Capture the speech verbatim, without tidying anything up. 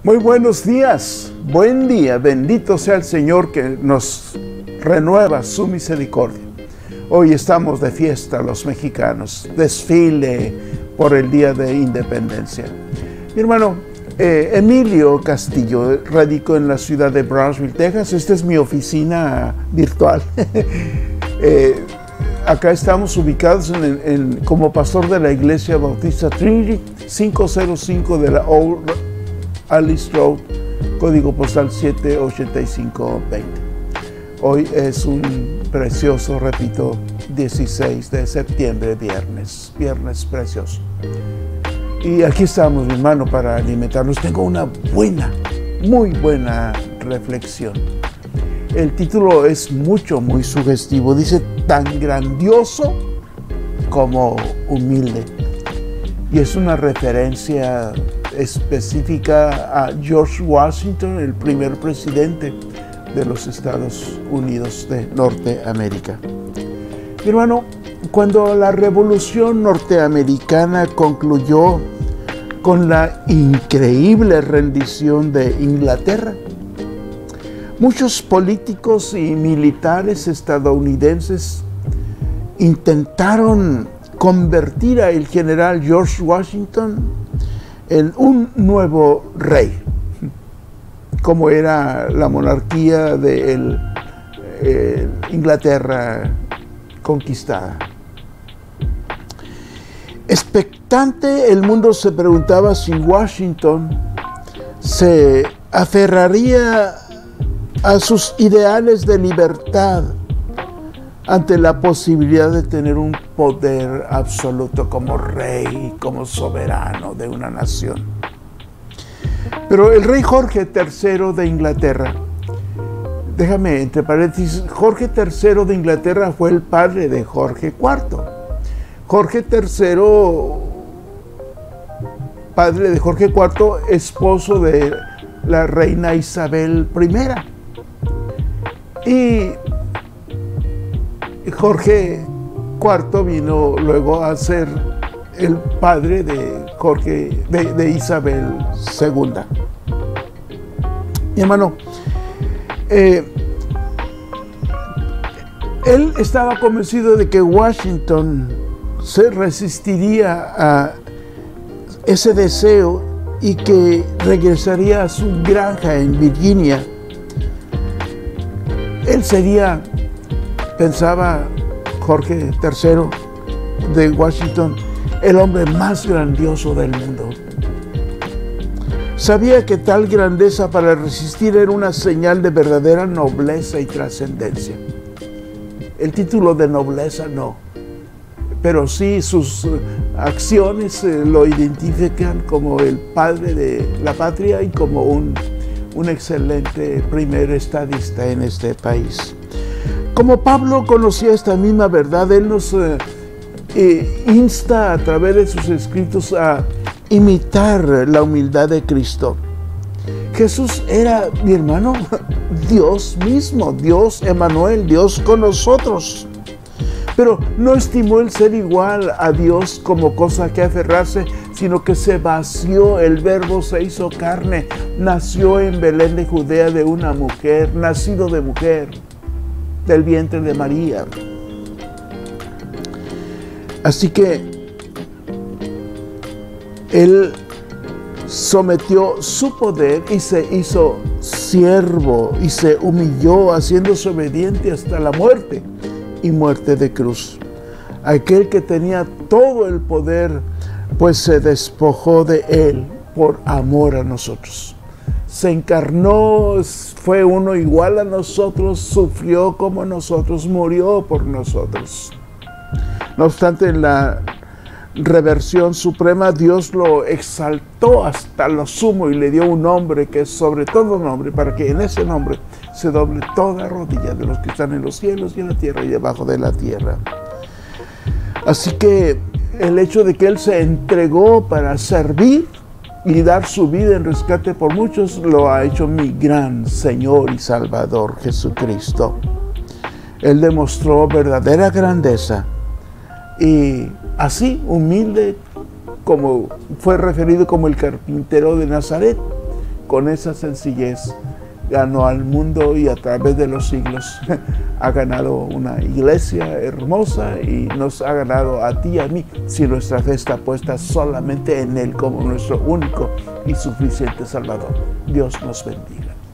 Muy buenos días, buen día, bendito sea el Señor que nos renueva su misericordia. Hoy estamos de fiesta los mexicanos, desfile por el Día de Independencia. Mi hermano, eh, Emilio Castillo, radico en la ciudad de Brownsville, Texas. Esta es mi oficina virtual. eh, acá estamos ubicados en, en, como pastor de la Iglesia Bautista Trinity, quinientos cinco de la Old Alice Road, código postal siete ochenta y cinco veinte. Hoy es un precioso, repito, dieciséis de septiembre, viernes, viernes precioso. Y aquí estamos, mi hermano, para alimentarnos. Tengo una buena, muy buena reflexión. El título es mucho, muy sugestivo. Dice, tan grandioso como humilde. Y es una referencia específica a George Washington, el primer presidente de los Estados Unidos de Norteamérica. Mi hermano, cuando la Revolución Norteamericana concluyó con la increíble rendición de Inglaterra, muchos políticos y militares estadounidenses intentaron convertir al general George Washington en un nuevo rey, como era la monarquía de el, eh, Inglaterra conquistada. Expectante, el mundo se preguntaba si Washington se aferraría a sus ideales de libertad ante la posibilidad de tener un poder absoluto como rey, como soberano de una nación. Pero el rey Jorge tercero de Inglaterra, déjame entre paréntesis, Jorge tercero de Inglaterra fue el padre de Jorge cuarto. Jorge tercero, padre de Jorge cuarto, esposo de la reina Isabel primera. Y Jorge cuarto vino luego a ser el padre de Jorge, de, de Isabel segunda. Mi hermano, eh, él estaba convencido de que Washington se resistiría a ese deseo y que regresaría a su granja en Virginia. Él sería, pensaba Jorge tercero de Washington, el hombre más grandioso del mundo. Sabía que tal grandeza para resistir era una señal de verdadera nobleza y trascendencia. El título de nobleza no, pero sí sus acciones eh, lo identifican como el padre de la patria y como un, un excelente primer estadista en este país. Como Pablo conocía esta misma verdad, él nos eh, eh, insta a través de sus escritos a imitar la humildad de Cristo. Jesús era, mi hermano, Dios mismo, Dios Emmanuel, Dios con nosotros. Pero no estimó el ser igual a Dios como cosa que aferrarse, sino que se vació, el Verbo se hizo carne, nació en Belén de Judea de una mujer, nacido de mujer, del vientre de María. Así que Él sometió su poder y se hizo siervo y se humilló, haciéndose obediente hasta la muerte y muerte de cruz. Aquel que tenía todo el poder, pues se despojó de Él por amor a nosotros. Se encarnó, fue uno igual a nosotros, sufrió como nosotros, murió por nosotros. No obstante, en la reversión suprema, Dios lo exaltó hasta lo sumo y le dio un nombre que es sobre todo nombre, para que en ese nombre se doble toda rodilla de los que están en los cielos y en la tierra y debajo de la tierra. Así que el hecho de que Él se entregó para servir y dar su vida en rescate por muchos, lo ha hecho mi gran Señor y Salvador Jesucristo. Él demostró verdadera grandeza y así, humilde, como fue referido como el carpintero de Nazaret, con esa sencillez ganó al mundo y a través de los siglos ha ganado una iglesia hermosa y nos ha ganado a ti y a mí si nuestra fe está puesta solamente en Él como nuestro único y suficiente Salvador. Dios nos bendiga.